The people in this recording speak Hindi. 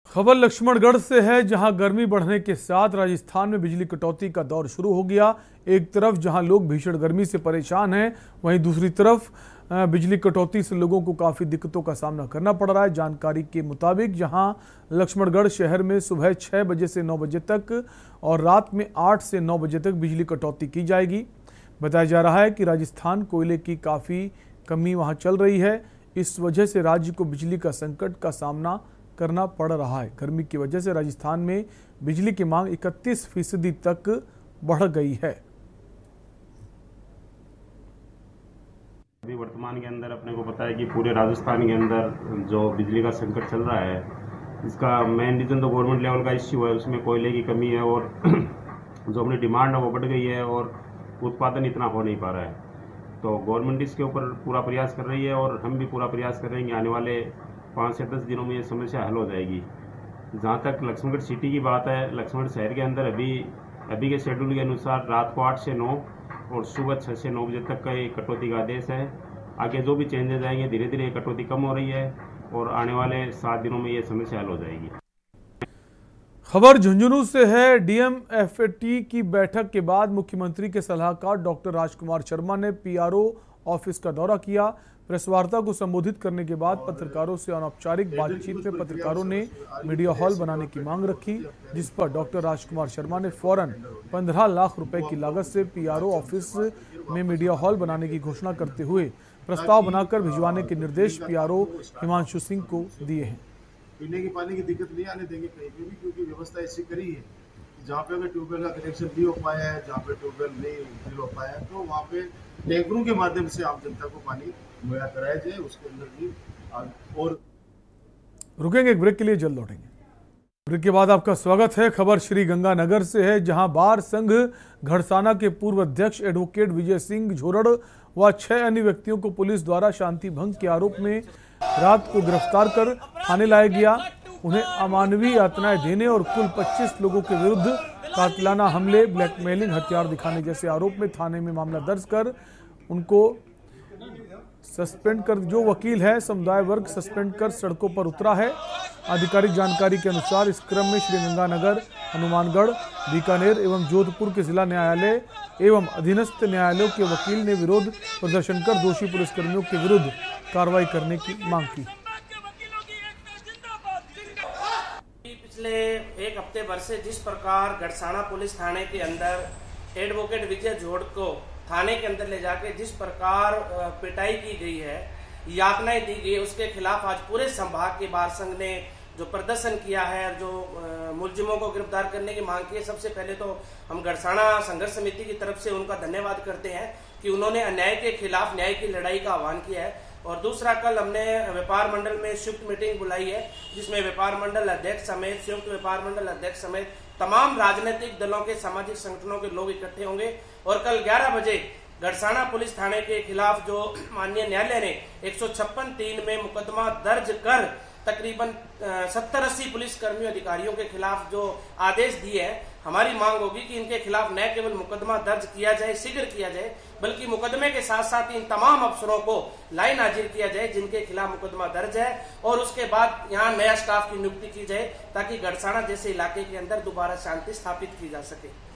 खबर लक्ष्मणगढ़ से है, जहां गर्मी बढ़ने के साथ राजस्थान में बिजली कटौती का दौर शुरू हो गया। एक तरफ जहां लोग भीषण गर्मी से परेशान हैं, वहीं दूसरी तरफ बिजली कटौती से लोगों को काफ़ी दिक्कतों का सामना करना पड़ रहा है। जानकारी के मुताबिक जहां लक्ष्मणगढ़ शहर में सुबह 6 बजे से 9 बजे तक और रात में 8 से 9 बजे तक बिजली कटौती की जाएगी। बताया जा रहा है कि राजस्थान कोयले की काफ़ी कमी वहां चल रही है। इस वजह से राज्य को बिजली का संकट का सामना करना पड़ रहा है। गर्मी की वजह से राजस्थान में बिजली की मांग 31% तक बढ़ गई है। अभी वर्तमान के अंदर अपने को पता है कि पूरे राजस्थान के अंदर जो बिजली का संकट चल रहा है, इसका मेन रीज़न तो गवर्नमेंट लेवल का इश्यू है। उसमें कोयले की कमी है और जो अपनी डिमांड है वो बढ़ गई है और उत्पादन इतना हो नहीं पा रहा है। तो गवर्नमेंट इसके ऊपर पूरा प्रयास कर रही है और हम भी पूरा प्रयास कर रहे हैं कि आने वाले 5 से 10 दिनों में ये समस्या हल हो जाएगी। जहाँ तक लक्ष्मणगढ़ सिटी की बात है, लक्ष्मणगढ़ शहर के अंदर अभी के शेड्यूल के अनुसार रात को 8 से 9 और सुबह 6 से 9 बजे तक का ये कटौती का आदेश है। आगे जो भी चेंजेस आएंगे, धीरे धीरे ये कटौती कम हो रही है और आने वाले 7 दिनों में ये समस्या हल हो जाएगी। खबर झुंझुनू से है। डीएमएफटी की बैठक के बाद मुख्यमंत्री के सलाहकार डॉक्टर राजकुमार शर्मा ने पीआरओ ऑफिस का दौरा किया। प्रेस वार्ता को संबोधित करने के बाद पत्रकारों से अनौपचारिक बातचीत में पत्रकारों ने मीडिया हॉल बनाने की मांग रखी, जिस पर डॉक्टर राजकुमार शर्मा ने फौरन 15 लाख रुपए की लागत से पीआरओ ऑफिस में मीडिया हॉल बनाने की घोषणा करते हुए प्रस्ताव बनाकर भिजवाने के निर्देश पीआरओ हिमांशु सिंह को दिए हैं। पीने की पानी की दिक्कत नहीं आने देंगे कहीं पे भी, क्योंकि व्यवस्था ऐसी करी है जहाँ पे अगर ट्यूबवेल का कनेक्शन नहीं हो पाया है, जहाँ पे ट्यूबवेल नहीं हो पाया है, तो वहाँ पे टैंकरों के माध्यम से आम जनता को पानी मुहैया कराया जाए। उसके अंदर भी और रुकेंगे एक ब्रेक के लिए, जल्द लौटेंगे। ब्रेक के बाद आपका स्वागत है। खबर श्री गंगानगर से है, जहां बार संघ घड़साना के पूर्व अध्यक्ष एडवोकेट विजय सिंह झोरड़ व 6 अन्य व्यक्तियों को पुलिस द्वारा शांति भंग के आरोप में रात को गिरफ्तार कर थाने लाया गया। उन्हें अमानवीय यातनाएं देने और कुल 25 लोगों के विरुद्ध कातिलाना हमले, ब्लैकमेलिंग, हथियार दिखाने जैसे आरोप में थाने में मामला दर्ज कर उनको सस्पेंड कर, जो वकील है समुदाय वर्ग सस्पेंड कर सड़कों पर उतरा है। आधिकारिक जानकारी के अनुसार इस क्रम में श्रीगंगानगर, हनुमानगढ़, बीकानेर एवं जोधपुर के जिला न्यायालय एवं अधीनस्थ न्यायालयों के वकील ने विरोध प्रदर्शन कर दोषी पुलिसकर्मियों के विरुद्ध कार्रवाई करने की मांग की। पिछले एक हफ्ते भर से जिस प्रकार घड़साना पुलिस थाने के अंदर एडवोकेट विजय झोड़ को थाने के अंदर ले जाके जिस प्रकार पिटाई की गई है, यातनाएं दी गई, उसके खिलाफ आज पूरे संभाग के बार संघ ने जो प्रदर्शन किया है, जो मुलजिमों को गिरफ्तार करने की मांग की है। सबसे पहले तो हम घड़साना संघर्ष समिति की तरफ से उनका धन्यवाद करते हैं कि उन्होंने अन्याय के खिलाफ न्याय की लड़ाई का आह्वान किया है। और दूसरा, कल हमने व्यापार मंडल में संयुक्त मीटिंग बुलाई है, जिसमें व्यापार मंडल अध्यक्ष समेत, संयुक्त व्यापार मंडल अध्यक्ष समेत तमाम राजनीतिक दलों के, सामाजिक संगठनों के लोग इकट्ठे होंगे। और कल 11 बजे घड़साना पुलिस थाने के खिलाफ जो माननीय न्यायालय ने 156(3) में मुकदमा दर्ज कर तकरीबन 70-80 पुलिस कर्मियों, अधिकारियों के खिलाफ जो आदेश दिए हैं, हमारी मांग होगी कि इनके खिलाफ न केवल मुकदमा दर्ज किया जाए, शीघ्र किया जाए, बल्कि मुकदमे के साथ साथ इन तमाम अफसरों को लाइन हाजिर किया जाए जिनके खिलाफ मुकदमा दर्ज है, और उसके बाद यहाँ नया स्टाफ की नियुक्ति की जाए ताकि घड़साना जैसे इलाके के अंदर दोबारा शांति स्थापित की जा सके।